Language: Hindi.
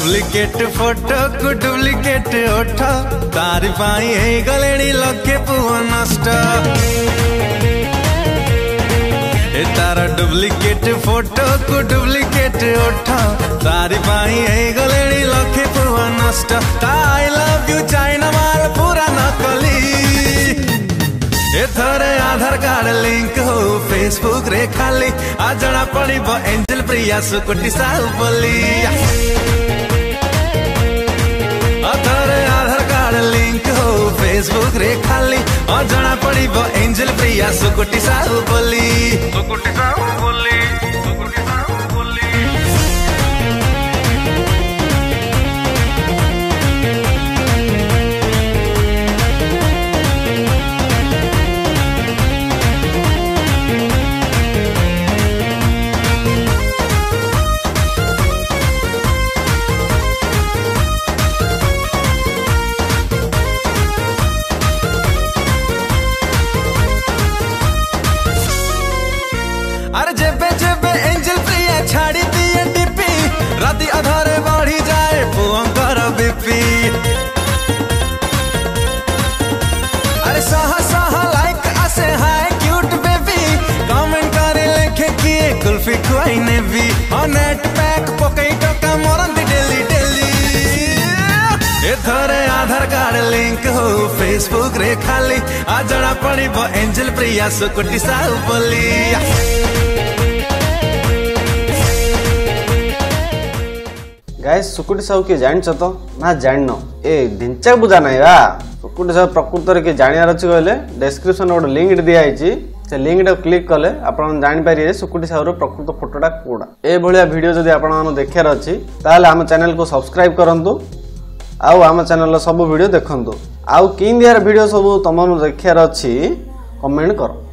डुप्लीकेट फोटो को डुप्लीकेट ओठ तारी पाई हे गलेनी लखे पुआ नष्ट ए तार डुप्लीकेट फोटो को डुप्लीकेट ओठ तारी पाई हे गलेनी लखे पुआ नष्ट आई लव यू चाइना माल पूरा नकली एथरे आधार कार्ड लिंक हो फेसबुक रे खाली आ जना पड़िबो एंजल प्रिया सुकुटी साहु बोली एथरे आधार कार्ड लिंक हो फेसबुक रे खाली आ जना पड़िबो एंजल प्रिया सुकुटी साहु बोली सुकुटी साहु बोली सुकुटी साहु बोली अरे जेबे जेबे एंजल प्रिया छाड़ी दिए डीपी राती अधारे बढ़ी जाए पुअंकर बीपी अरे सहा सहा लाइक आसे हाय क्यूट बेबी कमेंट करे लेखे किए कुल्फी खुआई ने भी और नेट पैक पकई टका मोरंदी डेली डेली एथरे आधार कार्ड लिंक हो फेसबुक रे खाली आ जना पड़िबो एंजल प्रिया सुकुटी साहु बोली गाइस सुकुटी साहू के जान तो ना जान ए ढिंचा बुझा नहीं बा सुकुटी साहू प्रकृत रे के जानियार अछि कहले डिस्क्रिप्शन गोटे लिंक दिया आइछि से लिंक टा क्लिक कले आपण जानि पारिए सुकुटी साहू रो प्रकृत फोटोटा कोडा ए भलिया वीडियो जदि आपण माने देखार अछि ताले हम चैनल को सब्सक्राइब करंतु आउ हम चैनल रो सब वीडियो देखंतु आउ किन दियार वीडियो सब तमन देखार अछि कमेंट करो।